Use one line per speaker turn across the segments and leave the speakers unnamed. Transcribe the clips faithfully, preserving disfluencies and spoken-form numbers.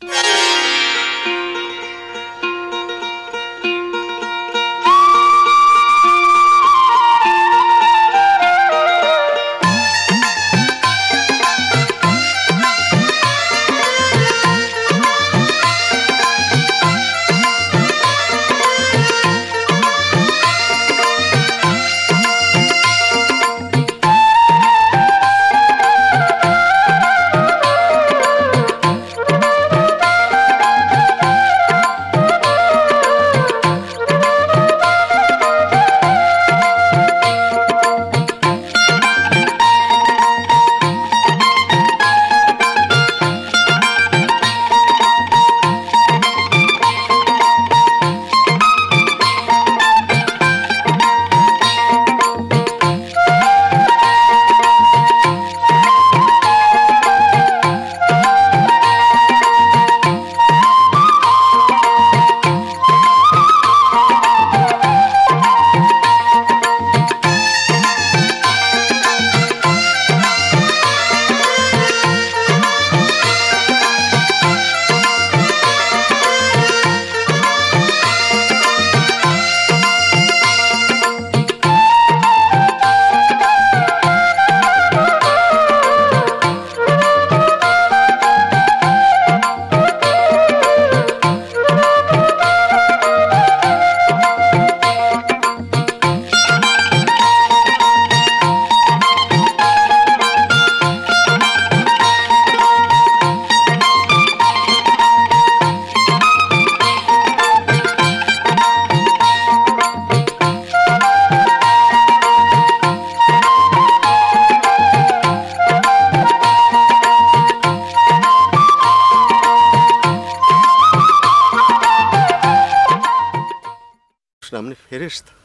আপনি ফেরেশতা?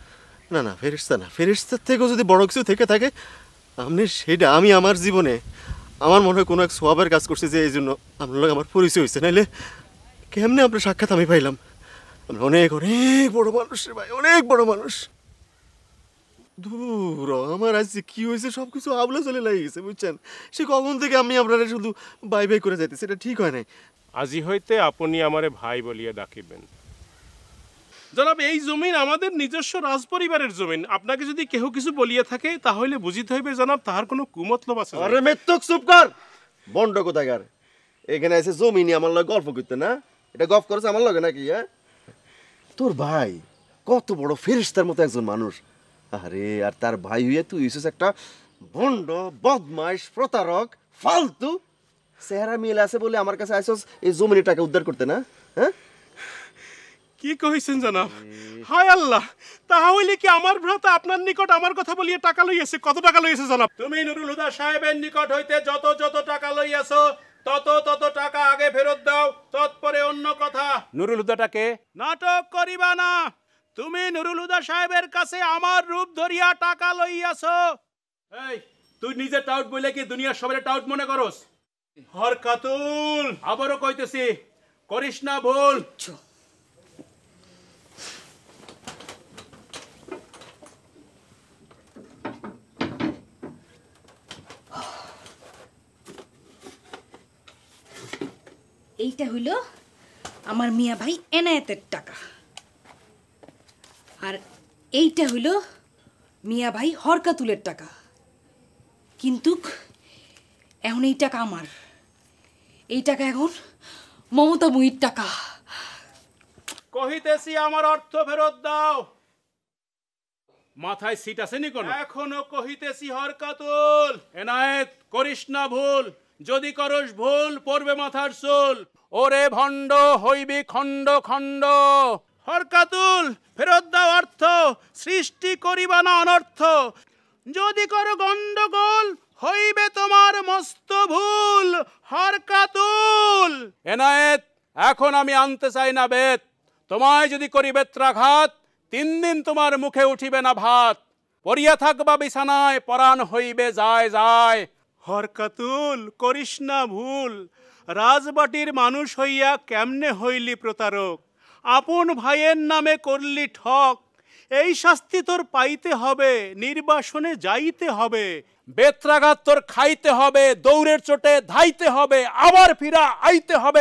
না না, ফেরেশতা না, ফেরেশতার থেকেও যদি বড় কিছু থেকে থাকে আপনি সেটা, আমি আমার জীবনে আমার মনে হয় কোনো এক সোয়াবের কাজ করছে যে এই জন্য আপনার লোক আমার পরিচয় হয়েছে, নাইলে কেমনে আপনার সাক্ষাৎ আমি পাইলাম? আপনি অনেক অনেক বড় মানুষ রে ভাই, অনেক বড় মানুষ। দূর আমার আজ যে কী হয়েছে সব কিছু আবলা চলে লাগে গেছে বুঝছেন। সে কখন থেকে আমি আপনারা শুধু বাই বাই করে যাইতেছি, এটা ঠিক হয় নাই।
আজি হইতে আপনি আমারে ভাই বলিয়া ডাকিবেন। জনাব, এই জমিন আমাদের নিজস্ব রাজপরিবারের জমিন। আপনাকে যদি কেহ কিছু বলিয়া থাকে তাহলে বুঝিতে হইবে জনাব তাহার কোনো কুমতলব আছে।
আরে মেত্তক চুপ কর, বন্ড কোথাকার। এখানে এসে জমিনি আমার লগে গল্প করতে না, এটা গল্প করেছে আমার লগে নাকি? হ্যাঁ, তোর ভাই কত বড় ফেরেশতার মতো একজন মানুষ। আরে আর তার ভাই হইয়া তুই হইছিস একটা ভণ্ড, বদমাইশ, প্রতারক, ফালতু। চেহারা মিল আছে বলে আমার কাছে আইসস এই জমিনি টাকা উদ্ধার করতে না? হ্যাঁ,
কি কইছেন জনাব? হায় আল্লাহ, তাহা হইলে কি আমার ভ্রাতা আপনার নিকট আমার কথা বলিয়া টাকা লইয়াছে? কত টাকা লইয়াছে জনাব? তুমি নুরুল হুদা সাহেবের নিকট হইতে যত যত টাকা লইয়াছো তত তত টাকা আগে ফেরত দাও, তৎপরে অন্য কথা। নুরুল হুদাটাকে নাটক করিবা না। তুমি নুরুল হুদা সাহেবের কাছে আমার রূপ ধরিয়া টাকা লইয়াছো। এই তুই নিজে টাউট বলে কি দুনিয়ার সবাই টাউট মনে করস? হরকাতুল, আবারও কইতেছি করিস না ভুল।
এইটা হইল আমার মিয়া ভাই এনায়েতের টাকা, আর এইটা হইল মিয়া ভাই হরকাতুলের টাকা। কিন্তু এখন এই টাকা আমার, এই টাকা এখন মমতা মুহির টাকা।
কহিতেছি আমার অর্থ ফেরত দাও। মাথায় সিট আছে নি কোন? এখনো কহিতেছি হরকাতুল, এনায়েত করিস না ভুল। যদি করস ভুল পড়বে মাথার চুল। ওরে ভণ্ড হইবি খণ্ড খণ্ড। হরকাতুল ফেরত দাও অর্থ, সৃষ্টি করিবা না অনর্থ। যদি করো গন্ডগোল হইবে তোমার মস্ত ভুল। হরকাতুল। এনায়েত, এখন আমি আনতে চাই না বেত। তোমায় যদি করি বেত্রাঘাত, তিন দিন তোমার মুখে উঠিবে না ভাত। পড়িয়া থাকবা বিছানায়, পরাণ হইবে যায় যায়। হরকাতুল করিস না ভুল। রাজবাটির মানুষ হইয়া কেমনে হইলি প্রতারক। আপন ভাইয়ের নামে করলি ঠক। এই শাস্তি তোর পাইতে হবে, নির্বাসনে যাইতে হবে। বেত্রাঘাত তোর খাইতে হবে, দৌড়ের চোটে ধাইতে হবে, আবার ফিরা আইতে হবে।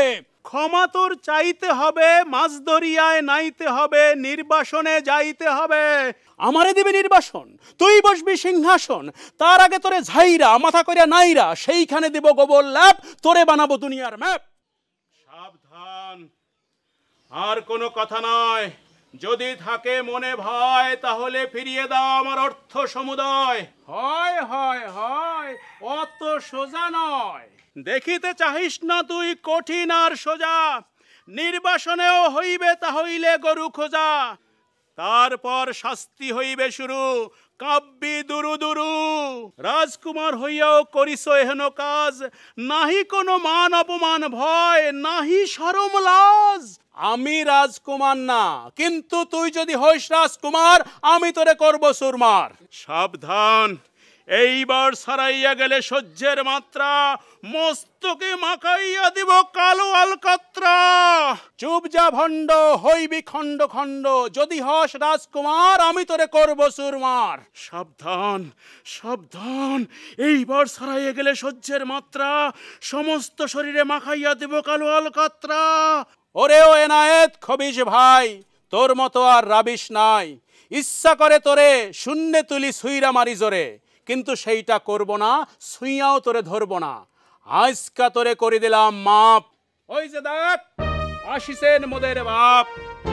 ক্ষমা তোর চাইতে হবে, মাছ দরিয়ায় নাইতে হবে, নির্বাসনে যাইতে হবে। আমারে দিবি নির্বাসন, তুই বসবি সিংহাসন, তার আগে তোরে ঝাইরা মাথা করিয়া নাইরা সেইখানে দিব গোবর ল্যাপ, তোরে বানাবো দুনিয়ার ম্যাপ। সাবধান, আর কোনো কথা নয়, যদি থাকে মনে ভয় তাহলে ফিরিয়ে দাও আমার অর্থ সমুদয়। হয় হয় হয়, অত সোজা নয়। দেখিতে চাহিস না তুই কঠিন আর সোজা, নির্বাসনেও হইবে তাহইলে গরু খোঁজা। তারপর শাস্তি হইবে শুরু, কাব্যি দুরু দুরু। রাজকুমার হইয়াও করিস এহেন কাজ, নাহি কোনো মান অপমান ভয়, নাহি শরম লাজ। আমি রাজকুমার না, কিন্তু তুই যদি হইস রাজকুমার, আমি তোরে করব সুরমার। সাবধান, এইবার সারাইয়া গেলে সহ্যের মাত্রা, মস্তকে মাখাইয়া দিব কালো আলকাত্রা। চুপ যা ভণ্ড, হইবি খণ্ড খণ্ড, যদি হস রাজকুমার, আমি তোরে করব সুরমার। সাবধান সাবধান, এইবার সারাইয়া গেলে সহ্যের মাত্রা, সমস্ত শরীরে মাখাইয়া দিব কালো আলকাত্রা। ওরে ও এনায়েত খবিশ ভাই, তোর মতো আর রাবিশ নাই। ইচ্ছা করে তোরে শূন্যে তুলি সুইরা মারি জোরে, কিন্তু সেইটা করব না, সুইয়াও তোরে ধরব না। আজকা তোরে করে দিলাম মাপ। ওই যে দেখ আসিছেন মোদের বাপ।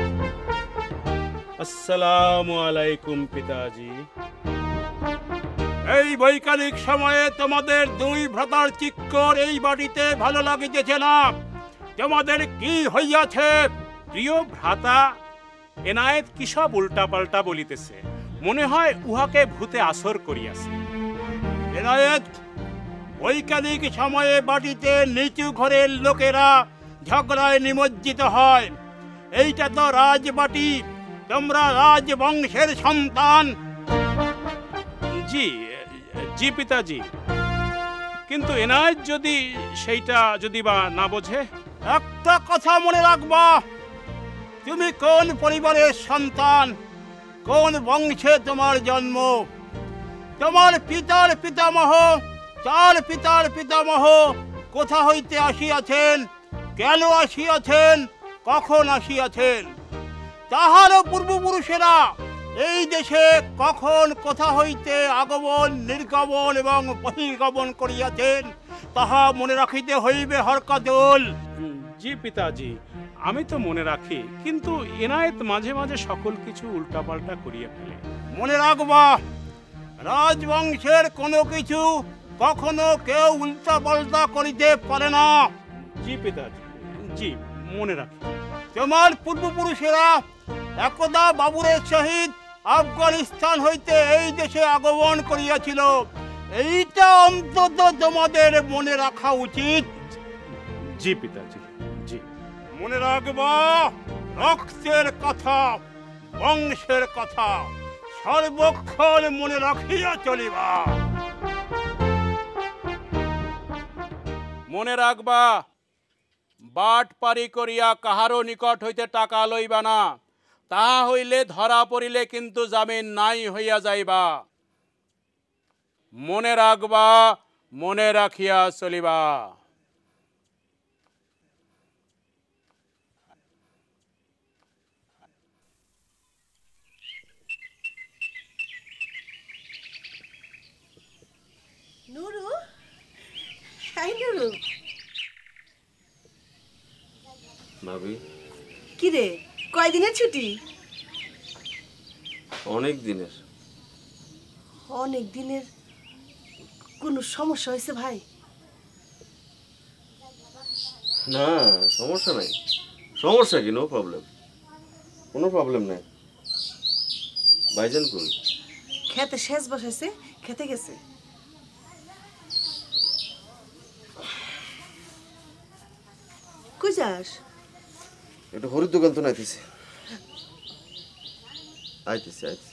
আসসালামু আলাইকুম পিতাজি। এই বৈকালিক সময়ে তোমাদের দুই ভ্রাতার চিক্কর এই বাড়িতে ভালো লাগিতেছে না। তোমাদের কি হইয়াছে? প্রিয় ভ্রাতা, এনায়েত কি সব উল্টা পাল্টা বলিতেছে, মনে হয় উহাকে ভূতে আসর করিয়াছে। এনায়েত, বৈকালিক সময়ে বাড়িতে নিচু ঘরের লোকেরা ঝগড়ায় নিমজ্জিত হয়। এইটা তো রাজবাটি, তোমরা রাজবংশের সন্তান। জি জি পিতাজি, কিন্তু এনায়েত যদি সেইটা যদি বা না বোঝে। একটা কথা মনে রাখবা, তুমি কোন পরিবারের সন্তান, কোন বংশে তোমার জন্ম। তোমার পিতার পিতামহ, তার পিতার পিতামহ কোথা হইতে আসিয়াছেন, কেন আসিয়াছেন, কখন আসিয়াছেন, তাহারও পূর্বপুরুষেরা এই দেশে কখন কোথা হইতে আগমন নির্গমন এবং বহির্গমন করিয়াছেন, তাহা মনে রাখিতে হইবে হরকাতুল। জি পিতাজি, আমি তো মনে রাখি, কিন্তু এনায়েত মাঝে মাঝে সকল কিছু উল্টাপাল্টা করিয়া ফেলে। মনে রাখবা, রাজবংশের কোনো কিছু কখনো কেউ উল্টাপাল্টা করিতে পারে না। জি পিতাজি, জি মনে রাখি। তোমার পূর্বপুরুষেরা একদা বাবুরের সহিত আফগানিস্তান হইতে এই দেশে আগমন করিয়াছিল, এইটা অন্তত তোমাদের মনে রাখা উচিত। জি পিতাজি, জি মনে রাখবা, রক্তের কথা, বংশের কথা সর্বক্ষণ মনে রাখিয়া চলিবা। মনে রাখবা, বাট পারি করিয়া কাহারও নিকট হইতে টাকা লইবা না, তাহা হইলে ধরা পড়িলে কিন্তু জামিন নাই হইয়া যাইবা। মনে রাখবা, মনে রাখিয়া চলিবা।
নুরু, হাই নুরু।
ভাবি,
কি রে, কয়দিনের ছুটি?
অনেক দিনের।
অনেক দিনের? কোনো সমস্যা হয়েছে ভাই?
না, সমস্যা নাই। সমস্যা কি? নো প্রবলেম, কোনো প্রবলেম নাই। ভাইজান কই?
খেতে শেষ বসাইছে, খেতে গেছে। কই যাস?
একটু হরির দোকান তো নাইতেছে। আইতেছে আইতেছে।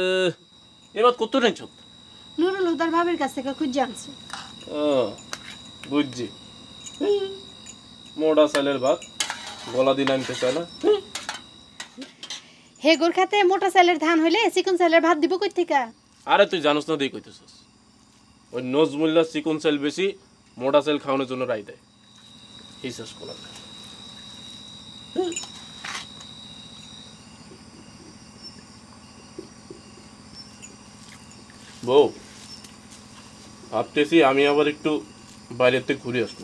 এবার কত নেছ?
নুরুল হুদার ভাবির কাছ থেকে খুঁজে আনছে।
ও বুঝছি, মোটা চালের ভাত গলা দিন আনতে চায় না।
হে গোর খাতে মোটা চালের ধান হইলে চিকন চালের ভাত দিব কই থেকে?
আরে তুই জানোস না দিয়ে কইতেছস, ওই নজমুল্লা চিকন চাল বেশি মোটা চাল খাওয়ানোর জন্য রায় দেয়। এই শেষ করা বউ, ভাবতেছি আমি আবার একটু বাইরের থেকে ঘুরে আসবো।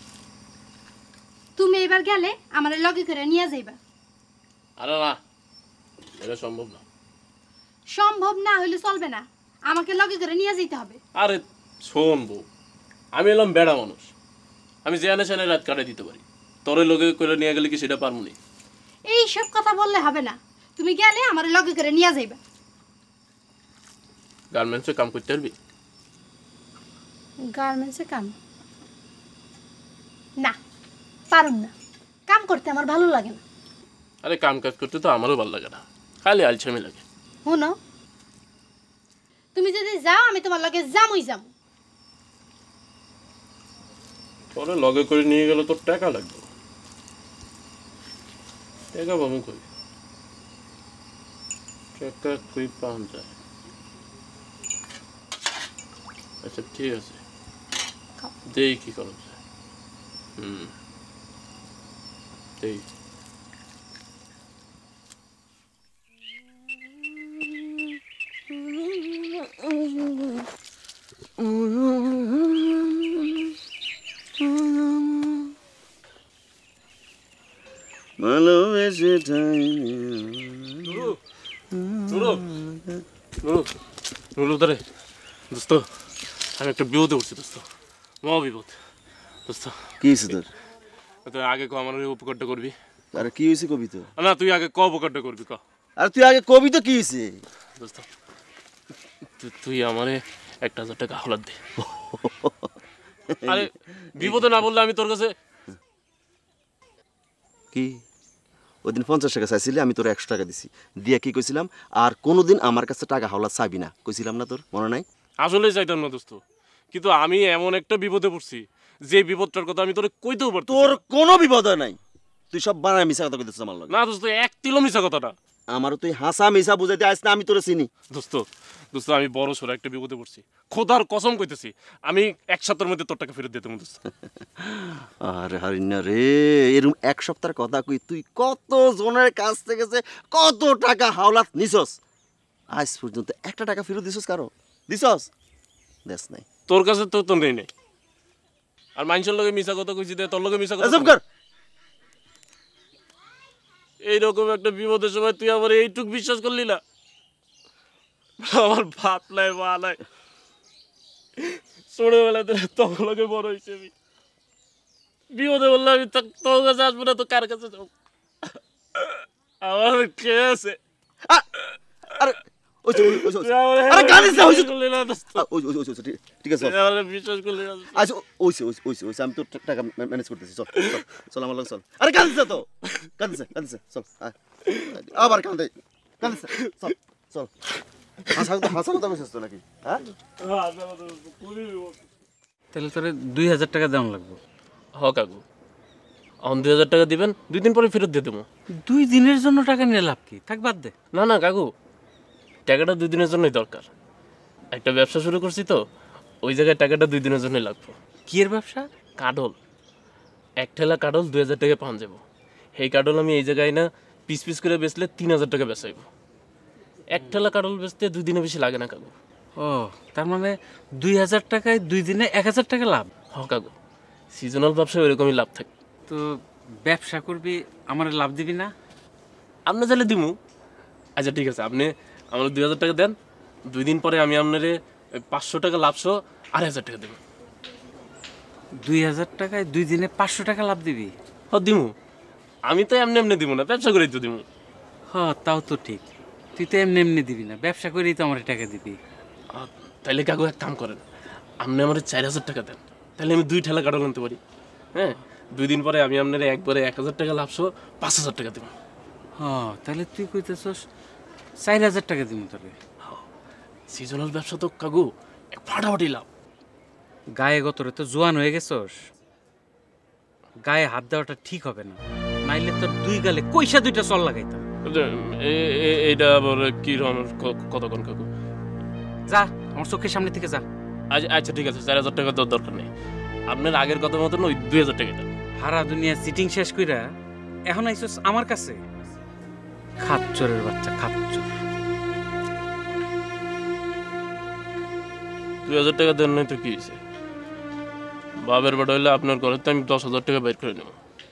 তুমি এবার গেলে আমারে লগে করে নিয়ে যাইবা।
আরে না, এটা সম্ভব না।
সম্ভব না হইলে চলবে না, আমাকে লগে করে নিয়ে যেতে হবে।
আরে শোন বউ, আমি এলাম বেড়া মানুষ, আমি যেখানে সেখানে রাত কাটাই দিতে পারি। তোর লগে করে নিয়ে গেলে কি সেটা পারবো না?
এই সব কথা বললে হবে না, তুমি গেলে আমারে লগে করে নিয়ে যাইবা।
গার্মেন্টসে কাম করতে পারবি?
গার্মেন্টসে কাম না, পারুম না, কাম করতে আমার ভালো লাগে না।
আরে কাম কাজ করতে তো আমারও ভালো লাগে না, খালি আলছামি লাগে।
শুনো, তুমি যদি যাও আমি তোমার লগে যামই যাম।
তোরে লগে করে নিয়ে গেলে তোর টাকা লাগবে। টাকা বাবু কই? টাকা কই পাওয়া যায়? আচ্ছা ঠিক আছে, দেই কি করা যায়। হুম দেই।
ভালোবেসে
নুরুদারে দোস্ত, আমি একটা বিপদে উঠছি দোস্ত, মহা বিপদ দোস্ত।
কি হয়েছে তোর?
তুই আগে ক আমার উপকারটা করবি।
আরে কি হয়েছে কবি তো?
না তুই আগে ক উপকারটা করবি, ক।
আরে তুই আগে কবি তো, কি হয়েছে
দোস্ত? তুই আমারে একটা হাজার টাকা হাওলাত দে। আরে বিপদে না বললে আমি তোর কাছে
কি? ওই দিন পঞ্চাশ টাকা চাইছিলি, আমি তোর একশো টাকা দিছি, দিয়া কি কইছিলাম, আর কোনোদিন আমার কাছে টাকা হাওলা চাবি না কইছিলাম না, তোর মনে নাই?
আসলে চাইতাম না দোস্ত, কিন্তু আমি এমন একটা বিপদে পড়ছি যে বিপদটার কথা আমি তোরে কইতেও পারছি।
তোর কোনো বিপদ নাই, তুই সব বানায় মিশা কথা কইতেছিস আমার লগে।
না দোস্ত, এক তিলো মিছা কথাটা।
আমারও তুই হাসা মিশা বুঝাইতে আইস না, আমি তোরে চিনি।
দোস্ত দোস্ত আমি বড় সড়ো একটা বিপদে পড়ছি, খোদার কসম কইতেছি আমি এক সপ্তাহের মধ্যে তোর টাকা ফেরত দিতে দোস্ত।
আরে হারিনা রে, এরকম এক সপ্তাহের কথা কই, তুই কত জনের কাছ থেকে যে কত টাকা হাওলাত নিছস, আজ পর্যন্ত একটা টাকা ফেরত দিছস কারো? দিছস? দেশ নাই
তোর কাছে তো তো নেই নাই, আর মানুষের লগে মিছা কথা কইছি দে, তোর লগে মিছা কথা
চুপ কর।
এইরকম একটা বিপদের সময় তুই আমার এইটুক বিশ্বাস করলি না? আমার ভাত নাই মা নাই, ছোটবেলাতে তোর লগে বড় হয়েছে, আমি বিপদে বললাম আমি তোর কাছে আসবো না, তো কার কাছে যাবো? আমার কে আছে?
আরে ওই ওই
তুই আমার
আরে গালিস না,
বিশ্বাস করলি না দোস্ত,
ওই ওই ওই ঠিক আছে,
তুই আমার বিশ্বাস করলি না।
আচ্ছা ওইছে ওইছে ওইছে ওইছে আমি তোর টাকা ম্যানেজ করতেছি, চল চল, চল আমার লগে চল। আরে কাঁদিস তো, কাঁদিস কাঁদিস, চল আয়। আবার কাঁদে, কাঁদিস, চল চল। হাসা হাসা কথা কইছিস তো নাকি? হ্যাঁ
তাহলে তোরে দুই হাজার টাকা দাম লাগবে।
হ কাকু, এখন দুই হাজার টাকা দিবেন, দুই দিন পরে ফেরত দিয়ে দেবো।
দুই দিনের জন্য টাকা নিয়ে লাভ কি? থাক বাদ দে।
না না কাকু, টাকাটা দুই দিনের জন্যই দরকার। একটা ব্যবসা শুরু করছি তো, ওই জায়গায় টাকাটা দুই দিনের জন্যই লাগবে।
কি এর ব্যবসা?
কাডল, এক ঠেলা কাডল দুই হাজার টাকা পান যাবো। সেই কাডল আমি এই জায়গায় না পিস পিস করে বেচলে তিন হাজার টাকা বেচাইব। এক ঠেলা কাডল বেচতে দুই দিনে বেশি লাগে না কাকু।
ও তার মানে দুই হাজার টাকায় দুই দিনে এক হাজার টাকা লাভ।
হ কাকু, সিজনাল ব্যবসায় ওইরকমই লাভ থাকে।
তো ব্যবসা করবি, আমার লাভ দিবি না?
আপনি চাইলে দিমু। আচ্ছা ঠিক আছে, আপনি আমার দুই হাজার টাকা দেন, দুই দিন পরে আমি আপনার পাঁচশো টাকা লাভশো আড়াই হাজার টাকা দেবো।
দুই হাজার টাকায় দুই দিনে পাঁচশো টাকা লাভ দিবি?
হ দিমু, আমি তো এমনি এমনি দিব না, ব্যবসা করেই তো দিমু।
হ তাও তো ঠিক, তুই তো এমনি এমনি দিবি না, ব্যবসা করেই তো আমার টাকা দিবি।
তাইলে কাকু এক কাম করেন, আপনি আমার চার হাজার টাকা দেন, তাহলে আমি দুই ঠেলা কাটল আনতে পারি। হ্যাঁ, দুই দিন পরে আমি আপনার একবারে এক হাজার টাকা লাভশো পাঁচ হাজার টাকা দেবো।
হ্যাঁ তাহলে তুই কইতেছস চার হাজার টাকা দিব তোকে।
সিজনাল ব্যবসা তো কাকু এক ফাটাফাটি লাভ।
গায়ে গতরে তো জোয়ান হয়ে গেছস, গায়ে হাত দেওয়াটা ঠিক হবে না, নাইলে তোর দুই গালে কইসা দুইটা চল লাগাইতাম।
এ- এ- এইটা আবার কি রকমের ক- কতক্ষণ কাকু?
যা আমার চোখের সামনে থেকে যা।
আচ্ছা আচ্ছা ঠিক আছে, চার হাজার টাকা তো দরকার নেই, আপনার আগের কথা মতন ওই দুই হাজার টাকা দেন।
হারা দুনিয়া সিটিং শেষ কইরা এখন আইছস আমার কাছে? খাচ্চরের বাচ্চা, খাচ্চর।
দুই হাজার টাকা দেন নাই তো কি হয়েছে? বাবের বাড়ি হইলে আপনার ঘরে তো আমি দশ হাজার টাকা বের করে নেব।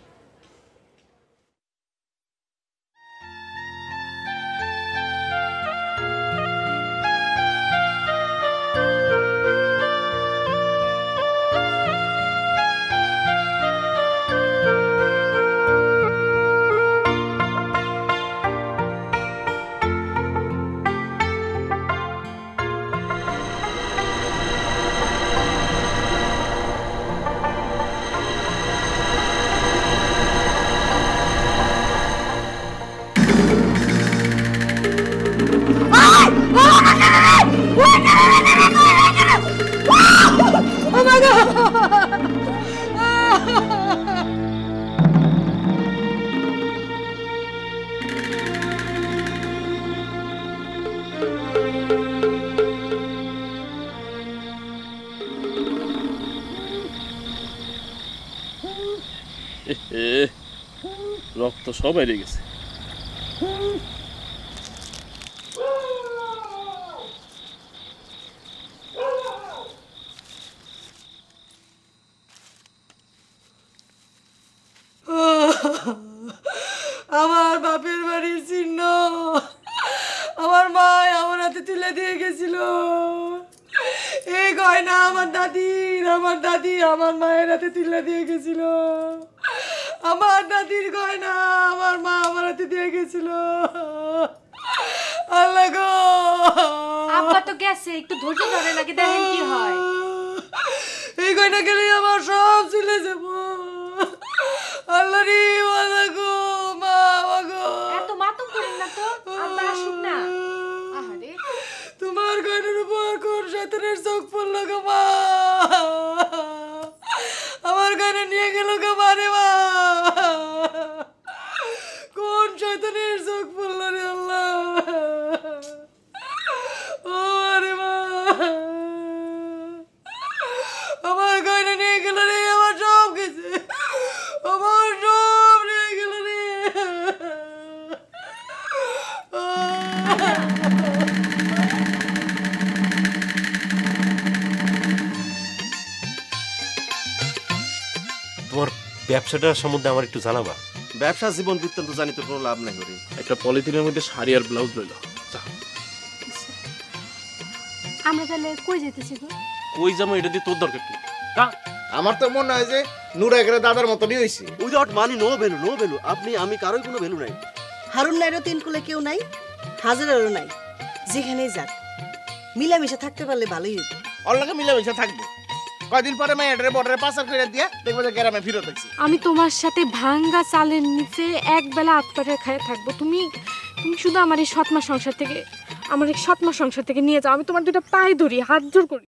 এ রক্ত সব বেরিয়ে গেছে।
আমার বাপের বাড়ির চিহ্ন আমার মা আমার হাতে তুলে দিয়ে গেছিল। এই গয়না আমার দাদির, আমার দাদি আমার মায়ের হাতে তুলে দিয়ে গেছিল। আমার দাদির গয়না আমার মা আমার হাতে দিয়ে গেছিল। আল্লাহ গো,
আব্বা তো গেছে, একটু ধৈর্য ধরে নাকি দেখেন কি হয়।
এই গয়না গেলে আমার সব চলে যাব। আল্লাহ রে, আল্লাহ গো, মা গো,
এত মাতম করেন না তো, আব্বা আসুক না। আহারে,
তোমার গয়নার উপর কোন শয়তানের চোখ পড়লো গো মা? আমার গয়না নিয়ে গেল গো মা রে মা। কোন শয়তানের চোখ পড়লো রে আল্লাহ? ও আরে মা, আমার গয়না নিয়ে গেল রে, আমার সব গেছে, আমার সব নিয়ে গেল রে।
তোমার ব্যবসাটার সম্বন্ধে আমার একটু জানাবা।
ব্যবসা জীবন বৃত্তান্ত জানি তো কোনো লাভ নাই করে।
একটা পলিথিনের মধ্যে শাড়ি আর ব্লাউজ লইল।
আমরা তাহলে কই যেতেছি গো?
কই যাবো এটা দিয়ে তোর দরকার কি? তা
আমার তো মনে হয় যে নুরা একের দাদার মতনই হয়েছে।
Without money no value, no value. আপনি আমি কারোই কোনো ভ্যালু নাই।
হারুন নাইরও তিন কুলে কেউ নাই, হাজারেরও নাই। যেখানেই যাক মিলামিশা থাকতে পারলে ভালোই হতো।
ওর লগে মিলেমিশে থাকবো, কয়দিন পরে মেয়েটারে বর্ডারে পাচার করে দিয়া দেখবো যে গ্রামে ফিরত হচ্ছে।
আমি তোমার সাথে ভাঙ্গা চালের নিচে এক বেলা আতপাটের খায়ে থাকবো। তুমি তুমি শুধু আমার এই সৎমা সংসার থেকে, আমার এই সৎমা সংসার থেকে নিয়ে যাও। আমি তোমার দুটো পায়ে ধরি, হাত জোর করি।